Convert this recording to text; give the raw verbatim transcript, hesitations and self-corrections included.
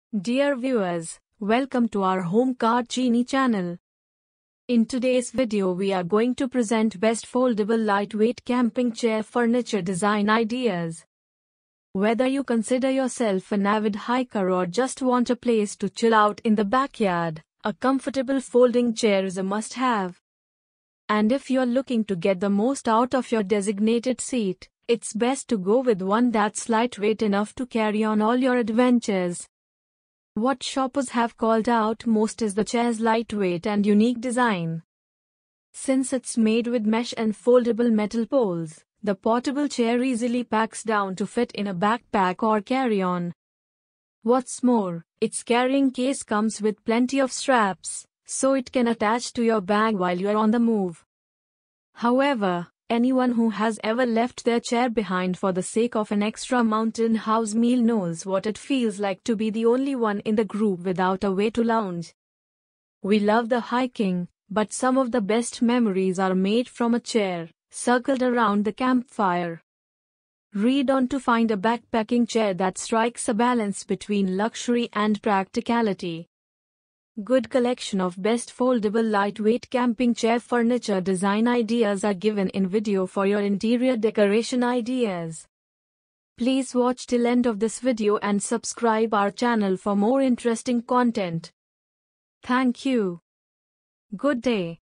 Dear viewers, welcome to our Home Car Genie channel. In today's video we are going to present best foldable lightweight camping chair furniture design ideas. Whether you consider yourself an avid hiker or just want a place to chill out in the backyard, a comfortable folding chair is a must-have. And if you're looking to get the most out of your designated seat, it's best to go with one that's lightweight enough to carry on all your adventures. What shoppers have called out most is the chair's lightweight and unique design. Since it's made with mesh and foldable metal poles, the portable chair easily packs down to fit in a backpack or carry-on. What's more, its carrying case comes with plenty of straps, so it can attach to your bag while you're on the move. However, anyone who has ever left their chair behind for the sake of an extra mountain house meal knows what it feels like to be the only one in the group without a way to lounge. We love the hiking, but some of the best memories are made from a chair, circled around the campfire. Read on to find a backpacking chair that strikes a balance between luxury and practicality. Good collection of best foldable lightweight camping chair furniture design ideas are given in video for your interior decoration ideas. Please watch till end of this video and subscribe our channel for more interesting content. Thank you. Good day.